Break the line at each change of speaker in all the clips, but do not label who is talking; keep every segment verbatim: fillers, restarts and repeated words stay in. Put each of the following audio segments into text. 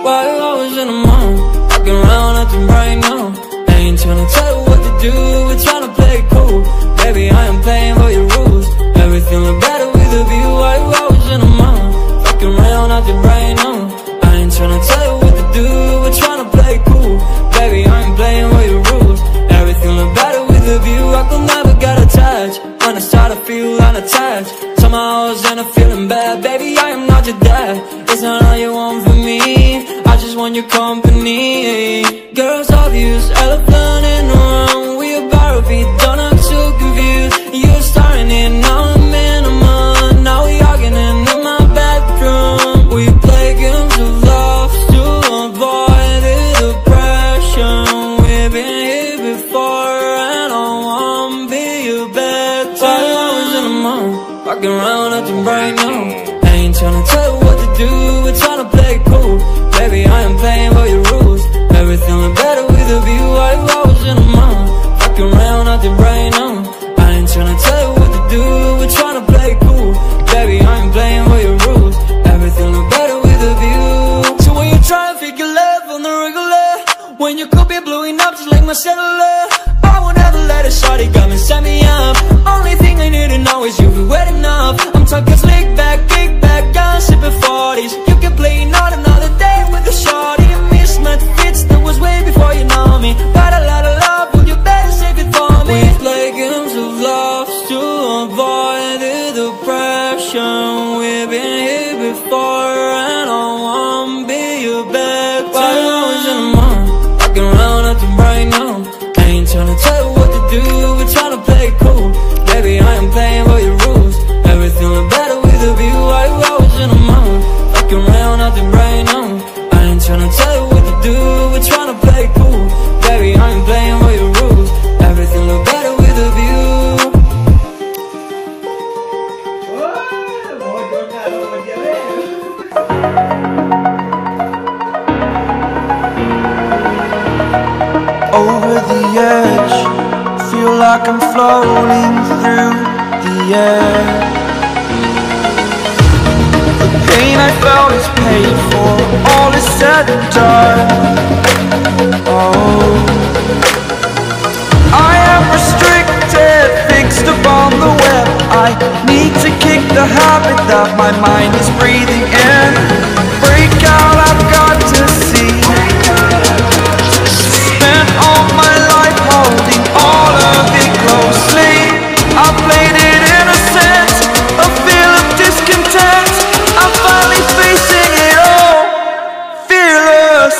Why you always in the mood? Walking around acting right now. I ain't tryna tell you what to do, we're tryna play it cool. Baby, I am playing by your rules. Everything look better with a view. Why you always in the mood? Walking around acting right now. I ain't tryna tell you what to do, we're tryna play it cool. Baby, I ain't playing by your rules. Everything look better with a view. I could never get attached. When I start to feel unattached, somehow I was in a feeling bad. Baby, I am not your dad. It's not all you want from me, I just want your company. Girls obvious, elephant in the room. We about to be done, I'm too confused. You're starting it, now I'm in a month. Now we arguing in my bedroom. We play games of love to avoid the depression. We've been here before and I wanna be your bed. Why you always in the mood? Walking around acting right now. I ain't tryna tell you what to do, we're tryna play it cool. Baby, I am playing by your rules. Everything look better with a view. Why you always in the mood? Walking around acting right now. I ain't tryna tell you what to do, we're tryna play it cool. Baby, I am playing by your rules. Everything look better with a view. So when you try to figure love on the regular, when you could be blowing up just like my cellular, I won't ever let it shorty got me, set me up. Only thing I need to know is you be wet enough. I'm talking slick back, kick back, I'm sipping forties. You can play not another day with a shorty. Mismatch fits, that was way before you know me. Got a lot of love, well you better save it for me. We play games of love to avoid the depression. We've been here before and I wanna be your bed. Why you always in the mood? Walking around acting right now. I ain't tryna tell you what to do, we're tryna play it cool. Baby, I am playing by your rules. Everything look better with a view. Why you always in the mood? Walking around acting right now. I ain't tryna tell you what to do, we're tryna play it cool. Baby, I am playing by your rules. Everything look better with a view.
Over the edge, feel like I'm floating through the air. The pain I felt is paid for, all is said and done. Oh, I am restricted, fixed upon the web. I need to kick the habit that my mind is breathing in. Break out, I've got to see. Spent all my life holding all of it closely. I played it innocent, a feel of discontent. I'm finally facing it all, fearless.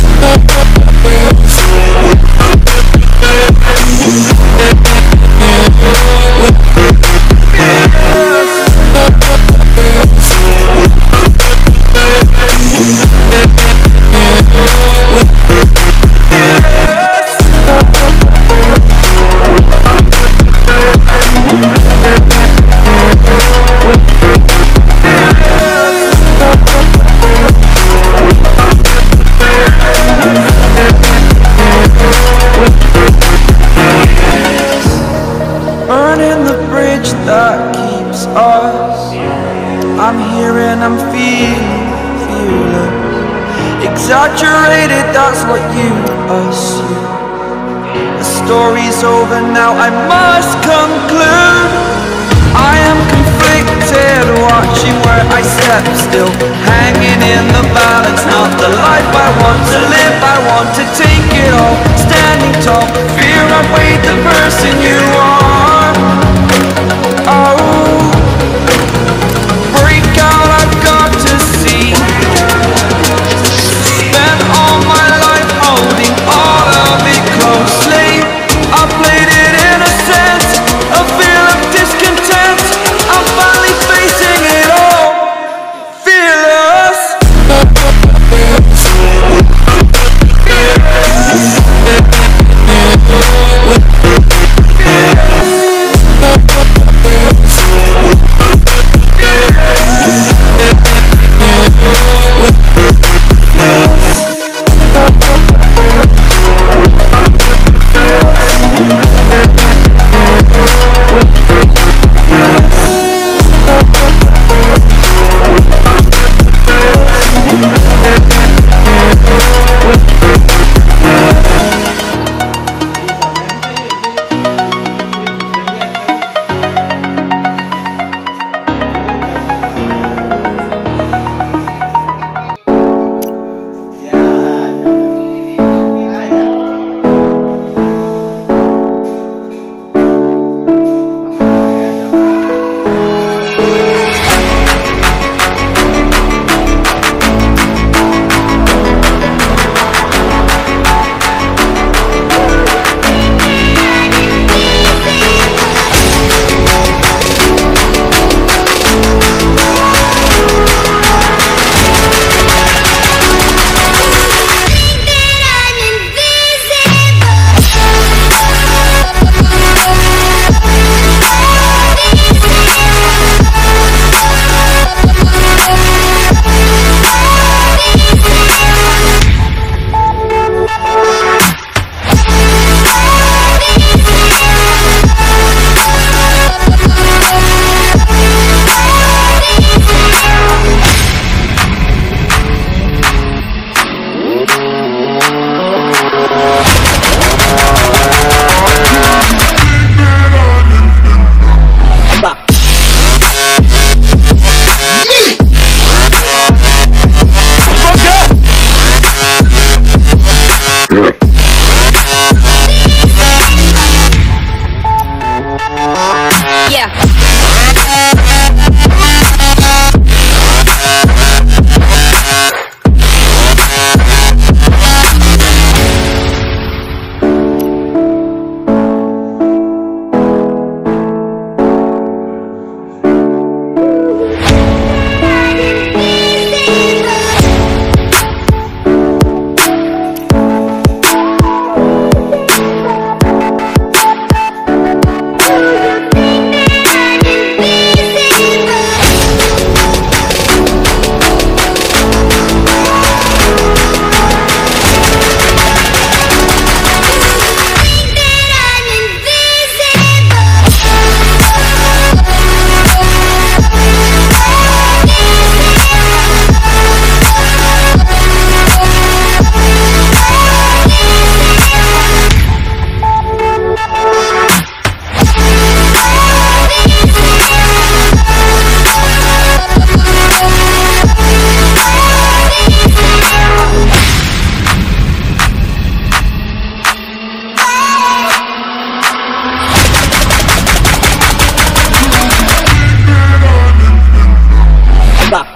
Burning the bridge that keeps us. I'm here and I'm feeling fearless. Exaggerated, that's what you assume. The story's over now, I must conclude. I am conflicted, watching where I step still, hanging in the balance. Not the life I want to live, I want to take it all. Standing tall, fear I've weighed the person you are. Oh, break out, I've got to see. Spent all my life holding all of it closely. I played it innocent, a feel of discontent. I'm finally facing it all, fearless. Yeah.
Bye bye.